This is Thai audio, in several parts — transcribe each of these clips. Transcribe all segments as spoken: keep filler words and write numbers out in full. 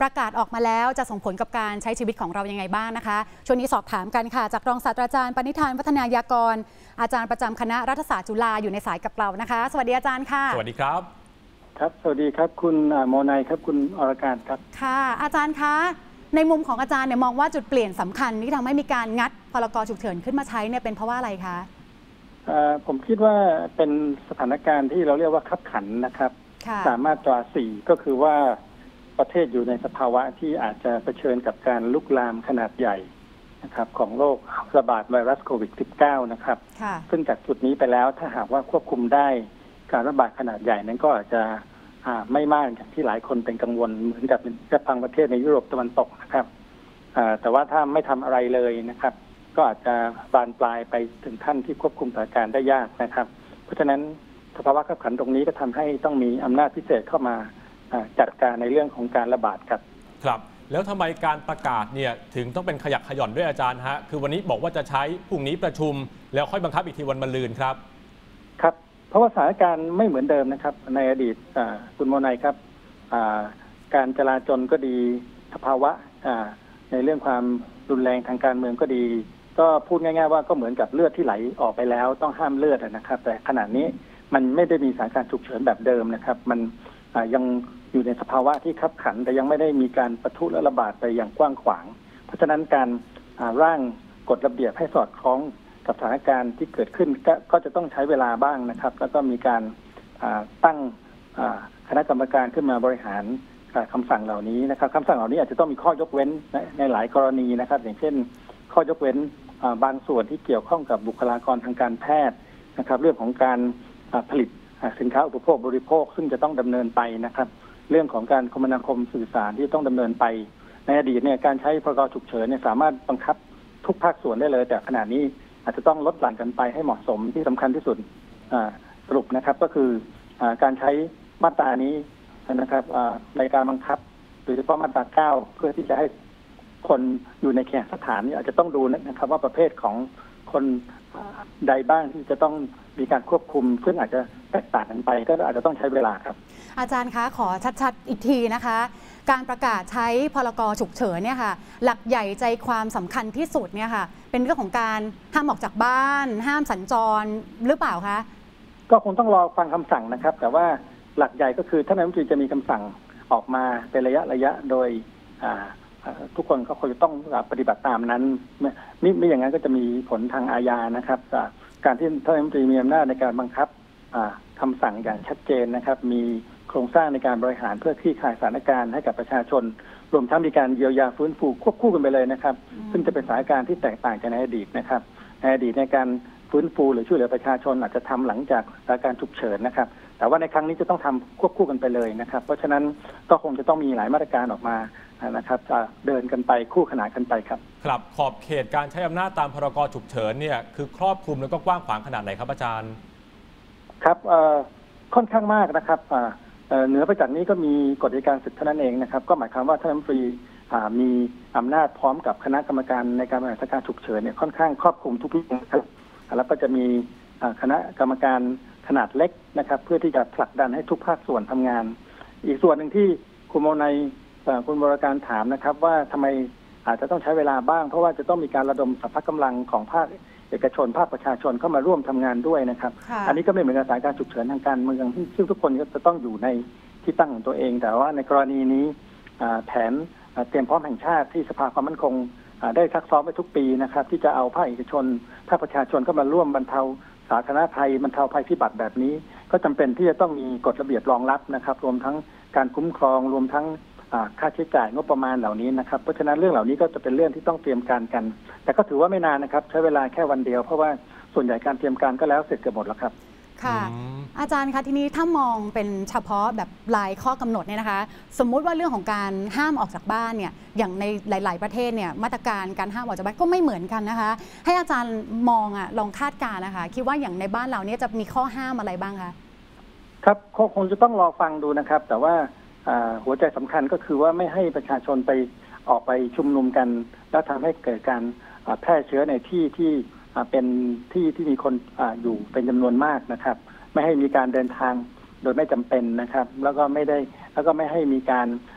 ประกาศออกมาแล้วจะส่งผลกับการใช้ชีวิตของเรายังไงบ้างนะคะช่วงนี้สอบถามกันค่ะจากรองศาสตราจารย์ปณิธานวัฒนายากรอาจารย์ประจำคณะรัฐศาสตร์จุฬาอยู่ในสายกับเรานะคะสวัสดีอาจารย์ค่ะสวัสดีครับครับสวัสดีครับคุณโมนัยครับคุณอรการครับค่ะอาจารย์คะในมุมของอาจารย์เนี่ยมองว่าจุดเปลี่ยนสำคัญที่ทำให้มีการงัดพรกฉุกเฉินขึ้นมาใช้เนี่ยเป็นเพราะว่าอะไรคะผมคิดว่าเป็นสถานการณ์ที่เราเรียกว่าคับขันนะครับสามารถตราสี่ก็คือว่าประเทศอยู่ในสภาวะที่อาจจะเผชิญกับการลุกลามขนาดใหญ่นะครับของโรคระบาดไวรัสโควิด สิบเก้า นะครับซึ่งจากจุดนี้ไปแล้วถ้าหากว่าควบคุมได้การระบาดขนาดใหญ่นั้นก็อาจจะไม่มากอย่างที่หลายคนเป็นกังวลเหมือนกับกับทางประเทศในยุโรปตะวันตกนะครับแต่ว่าถ้าไม่ทำอะไรเลยนะครับก็อาจจะบานปลายไปถึงขั้นที่ควบคุมสถานการณ์ได้ยากนะครับเพราะฉะนั้นสภาวะขับขันตรงนี้ก็ทำให้ต้องมีอำนาจพิเศษเข้ามาจัดการในเรื่องของการระบาดครับครับแล้วทำไมการประกาศเนี่ยถึงต้องเป็นขยักขย่อนด้วยอาจารย์ฮะคือวันนี้บอกว่าจะใช้พรุ่งนี้ประชุมแล้วค่อยบังคับอีกทีวันมะรืนครับครับเพราะว่าสถานการณ์ไม่เหมือนเดิมนะครับในอดีตคุณโมนัยครับการจลาจลก็ดีสภาวะในเรื่องความรุนแรงทางการเมืองก็ดีก็พูดง่ายๆว่าก็เหมือนกับเลือดที่ไหลออกไปแล้วต้องห้ามเลือดนะครับแต่ขณะนี้มันไม่ได้มีสถานการณ์ฉุกเฉินแบบเดิมนะครับมันยังอยู่ในสภาวะที่คับขันแต่ยังไม่ได้มีการปะทุและระบาดไปอย่างกว้างขวางเพราะฉะนั้นการร่างกฎระเบียบให้สอดคล้องกับสถานการณ์ที่เกิดขึ้นก็จะต้องใช้เวลาบ้างนะครับแล้วก็มีการตั้งคณะกรรมการขึ้นมาบริหารคำสั่งเหล่านี้นะครับคำสั่งเหล่านี้อาจจะต้องมีข้อยกเว้นในหลายกรณีนะครับอย่างเช่นข้อยกเว้นบางส่วนที่เกี่ยวข้องกับบุคลากรทางการแพทย์นะครับเรื่องของการผลิตสินค้าอุปโภคบริโภคซึ่งจะต้องดำเนินไปนะครับเรื่องของการคมนาคมสื่อสารที่ต้องดำเนินไปในอดีตเนี่ยการใช้พรกฉุกเฉินเนี่ยสามารถบังคับทุกภาคส่วนได้เลยแต่ขณะนี้อาจจะต้องลดหลั่นกันไปให้เหมาะสมที่สำคัญที่สุดสรุปนะครับก็คือการใช้มาตรานี้นะครับในการบังคับโดยเฉพาะมาตราเก้าเพื่อที่จะให้คนอยู่ในแขกสถานอาจจะต้องดูนะครับว่าประเภทของคนใดบ้างที่จะต้องมีการควบคุมซึ่งอาจจะแตกต่างกันไปก็อาจจะต้องใช้เวลาครับอาจารย์คะขอชัดๆอีกทีนะคะการประกาศใช้พรกฉุกเฉินเนี่ยค่ะหลักใหญ่ใจความสำคัญที่สุดเนี่ยค่ะเป็นเรื่องของการห้ามออกจากบ้านห้ามสัญจรหรือเปล่าคะก็คงต้องรอฟังคำสั่งนะครับแต่ว่าหลักใหญ่ก็คือท่านนายกรัฐมนตรีจะมีคำสั่งออกมาเป็นระยะระยะโดยทุกคนก็ควรจะต้องปฏิบัติตามนั้นไม่ไม่อย่างนั้นก็จะมีผลทางอาญานะครับการที่ท่านนายกรัฐมนตรีมีอำนาจในการบังคับคำสั่งอย่างชัดเจนนะครับมีโครงสร้างในการบริหารเพื่อคลี่คลายสถานการณ์ให้กับประชาชนรวมทั้งมีการเยียวยาฟื้นฟูควบคู่กันไปเลยนะครับซึ่งจะเป็นสถานการณ์ที่แตกต่างจากในอดีตนะครับในอดีตในการฟื้นฟูหรือช่วยเหลือประชาชนอาจจะทำหลังจากสถานการณ์ฉุกเฉินนะครับแต่ว่าในครั้งนี้จะต้องทำควบคู่กันไปเลยนะครับเพราะฉะนั้นก็คงจะต้องมีหลายมาตรการออกมานะครับจะเดินกันไปคู่ขนานกันไปครับครับขอบเขตการใช้อำนาจตามพรกฉุกเฉินเนี่ยคือครอบคลุมแล้วก็กว้างขวางขนาดไหนครับอาจารย์ครับค่อนข้างมากนะครับเหนือไปจากนี้ก็มีกฎอัยการศึกเท่านั้นเองนะครับก็หมายความว่าท่านรัฐมนตรีมีอำนาจพร้อมกับคณะกรรมการในการบริหารสถานการณ์ฉุกเฉินเนี่ยค่อนข้างครอบคลุมทุกเรื่องครับแล้วก็จะมีคณะกรรมการขนาดเล็กนะครับเพื่อที่จะผลักดันให้ทุกภาคส่วนทำงานอีกส่วนหนึ่งที่คุณโมนัยคุณบริการถามนะครับว่าทำไมอาจจะต้องใช้เวลาบ้างเพราะว่าจะต้องมีการระดมสรรพกำลังของภาคเอกชนภาคประชาชนเข้ามาร่วมทำงานด้วยนะครับอันนี้ก็ไม่เหมือนกับสถานการณ์ฉุกเฉินทางการเมืองซึ่งทุกคนก็จะต้องอยู่ในที่ตั้งของตัวเองแต่ว่าในกรณีนี้แผนเตรียมพร้อมแห่งชาติที่สภาความมั่นคงได้ซักซ้อมไปทุกปีนะครับที่จะเอาภาคเอกชนภาคประชาชนเข้ามาร่วมบรรเทาสาธารณภัยบรรเทาภัยพิบัติแบบนี้ก็จำเป็นที่จะต้องมีกฎระเบียบรองรับนะครับรวมทั้งการคุ้มครองรวมทั้งค่าใช้จ่ายงบประมาณเหล่านี้นะครับเพราะฉะนั้นเรื่องเหล่านี้ก็จะเป็นเรื่องที่ต้องเตรียมการกันแต่ก็ถือว่าไม่นานนะครับใช้เวลาแค่วันเดียวเพราะว่าส่วนใหญ่การเตรียมการก็แล้วเสร็จเกือบหมดแล้วครับค่ะอาจารย์คะทีนี้ถ้ามองเป็นเฉพาะแบบรายข้อกำหนดเนี่ยนะคะสมมุติว่าเรื่องของการห้ามออกจากบ้านเนี่ยอย่างในหลายๆประเทศเนี่ยมาตรการการห้ามออกจากบ้านก็ไม่เหมือนกันนะคะให้อาจารย์มองอ่ะลองคาดการณ์นะคะคิดว่าอย่างในบ้านเราเนี่ยจะมีข้อห้ามอะไรบ้างคะครับคงจะต้องรอฟังดูนะครับแต่ว่าหัวใจสำคัญก็คือว่าไม่ให้ประชาชนไปออกไปชุมนุมกันแล้วทำให้เกิดการแพร่เชื้อในที่ที่เป็นที่ที่มีคนอยู่เป็นจำนวนมากนะครับไม่ให้มีการเดินทางโดยไม่จำเป็นนะครับแล้วก็ไม่ได้แล้วก็ไม่ให้มีการ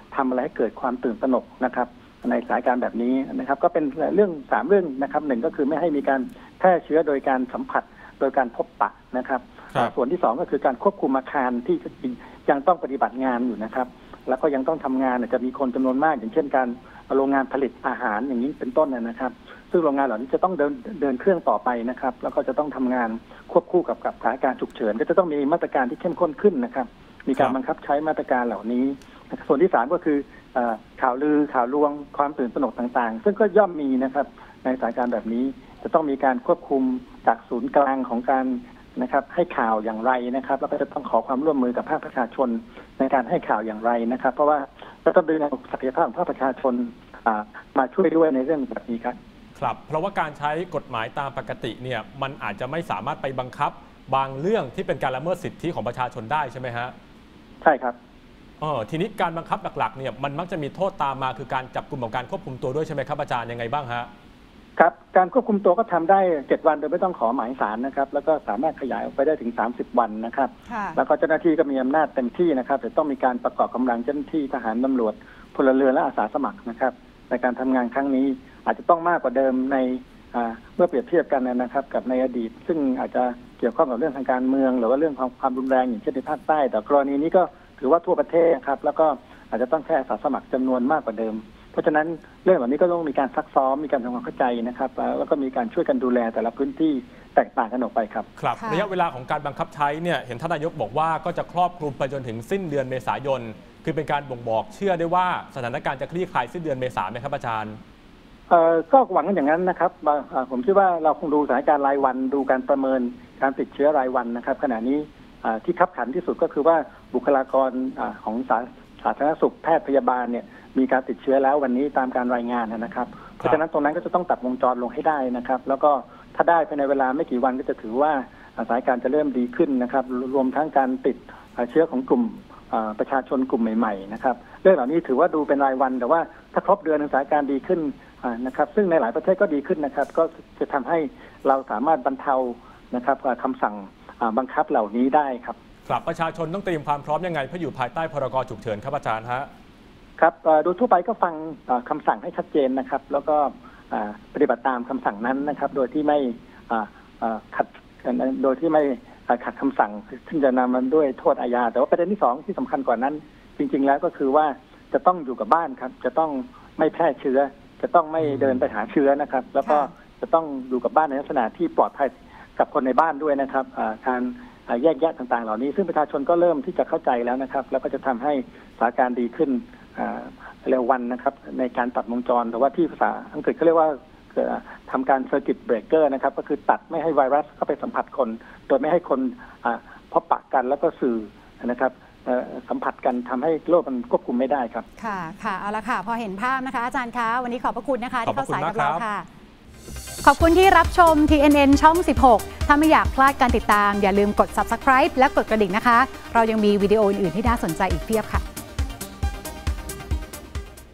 ทำอะไรให้เกิดความตื่นตระหนกนะครับในสถานการณ์แบบนี้นะครับก็เป็นเรื่องสามเรื่องนะครับหนึ่งก็คือไม่ให้มีการแพร่เชื้อโดยการสัมผัสโดยการพบปะนะครับส่วนที่สองก็คือการควบคุมอาคารที่ยังต้องปฏิบัติงานอยู่นะครับแล้วก็ยังต้องทำงานจะมีคนจำนวนมากอย่างเช่นการโรงงานผลิตอาหารอย่างนี้เป็นต้นนะครับซึ่งโรงงานเหล่านี้จะต้องเดินเดินเครื่องต่อไปนะครับแล้วก็จะต้องทำงานควบคู่กับกับสถานการณ์ฉุกเฉินก็จะต้องมีมาตรการที่เข้มข้นขึ้นนะครับมีการบังคับใช้มาตรการเหล่านี้ส่วนที่สามก็คือข่าวลือข่าวลวงความตื่นตระหนกต่างๆซึ่งก็ย่อมมีนะครับในสถานการณ์แบบนี้จะต้องมีการควบคุมจากศูนย์กลางของการนะครับให้ข่าวอย่างไรนะครับแล้วก็จะต้องขอความร่วมมือกับภาคประชาชนในการให้ข่าวอย่างไรนะครับเพราะว่าเราต้องดึงศักยภาพของภาคประชาชนมาช่วยด้วยในเรื่องแบบนี้ครับครับเพราะว่าการใช้กฎหมายตามปกติเนี่ยมันอาจจะไม่สามารถไปบังคับบางเรื่องที่เป็นการละเมิดสิทธิของประชาชนได้ใช่ไหมฮะใช่ครับเออทีนี้การบังคับหลักๆเนี่ยมันมักจะมีโทษตามมาคือการจับกุมของการควบคุมตัวด้วยใช่ไหมครับอาจารย์ยังไงบ้างฮะครับการควบคุมตัวก็ทำได้เจ็ดวันโดยไม่ต้องขอหมายศาลนะครับแล้วก็สามารถขยายออกไปได้ถึงสามสิบวันนะครับแล้วก็เจ้าหน้าที่ก็มีอำนาจเต็มที่นะครับแต่ต้องมีการประกอบกำลังเจ้าหน้าที่ทหารตำรวจพลเรือนและอาสาสมัครนะครับในการทำงานครั้งนี้อาจจะต้องมากกว่าเดิมในเมื่อเปรียบเทียบกันนะครับกับในอดีตซึ่งอาจจะเกี่ยวข้องกับเรื่องทางการเมืองหรือว่าเรื่องความความรุนแรงอย่างเช่นในภาคใต้แต่กรณีนี้ก็ถือว่าทั่วประเทศครับแล้วก็อาจจะต้องใช้อาสาสมัครจำนวนมากกว่าเดิมเพราะฉะนั้นเรื่องเหล่านี้ก็ต้องมีการซักซ้อมมีการทำความเข้าใจนะครับแล้วก็มีการช่วยกันดูแลแต่ละพื้นที่แตกต่างกันออกไปครับครับระยะเวลาของการบังคับใช้เนี่ยเห็นท่านนายกบอกว่าก็จะครอบคลุมไปจนถึงสิ้นเดือนเมษายนคือเป็นการบ่งบอกเชื่อได้ว่าสถานการณ์จะคลี่คลายสิ้นเดือนเมษายนไหมครับอาจารย์เอ่อก็หวังกันอย่างนั้นนะครับผมคิดว่าเราคงดูสถานการณ์รายวันดูการประเมินการติดเชื้อรายวันนะครับขณะนี้ที่คับขันที่สุดก็คือว่าบุคลากรของสาสาธารณสุขแพทย์พยาบาลเนี่ยมีการติดเชื้อแล้ววันนี้ตามการรายงานนะครับเพราะฉะนั้นตรงนั้นก็จะต้องตัดวงจรลงให้ได้นะครับแล้วก็ถ้าได้ภายในเวลาไม่กี่วันก็จะถือว่าสถานการณ์จะเริ่มดีขึ้นนะครับรวมทั้งการติดเชื้อของกลุ่มประชาชนกลุ่มใหม่ๆนะครับเรื่องเหล่านี้ถือว่าดูเป็นรายวันแต่ว่าถ้าครบเดือนสถานการณ์ดีขึ้นนะครับซึ่งในหลายประเทศก็ดีขึ้นนะครับก็จะทำให้เราสามารถบรรเทานะครับคำสั่งบังคับเหล่านี้ได้ครับครับประชาชนต้องเตรียมความพร้อมยังไงเพื่ออยู่ภายใต้พรกฉุกเฉินครับอาจารย์ฮะครับโดยทั่วไปก็ฟังคำสั่งให้ชัดเจนนะครับแล้วก็ปฏิบัติตามคำสั่งนั้นนะครับโดยที่ไม่ขัดโดยที่ไม่ขัดคำสั่งซึ่งจะนำมันด้วยโทษอาญาแต่ว่าประเด็นที่สองที่สำคัญกว่านั้นจริงๆแล้วก็คือว่าจะต้องอยู่กับบ้านครับจะต้องไม่แพร่เชื้อจะต้องไม่เดินไปหาเชื้อนะครับแล้วก็จะต้องอยู่กับบ้านในลักษณะที่ปลอดภัยกับคนในบ้านด้วยนะครับการแยกแยะต่างๆเหล่านี้ซึ่งประชาชนก็เริ่มที่จะเข้าใจแล้วนะครับแล้วก็จะทำให้สถานการณ์ดีขึ้นเร็ววันนะครับในการตัดวงจรแต่ว่าที่ภาษาอังกฤษเขาเรียกว่าทำการเซอร์กิตเบรกเกอร์นะครับก็คือตัดไม่ให้ไวรัสเข้าไปสัมผัสคนโดยไม่ให้คนพบปะกันแล้วก็สื่อนะครับสัมผัสกันทำให้โรคมันควบคุมไม่ได้ครับค่ะค่ะเอาละค่ะพอเห็นภาพนะคะอาจารย์คะวันนี้ขอบพระคุณนะคะที่เข้าสายกับเราค่ะขอบคุณที่รับชม ที เอ็น เอ็น ช่องสิบหกถ้าไม่อยากพลาดการติดตามอย่าลืมกด ซับสไครบ์ และกดกระดิ่งนะคะเรายังมีวิดีโออื่นๆที่น่าสนใจอีกเพียบค่ะ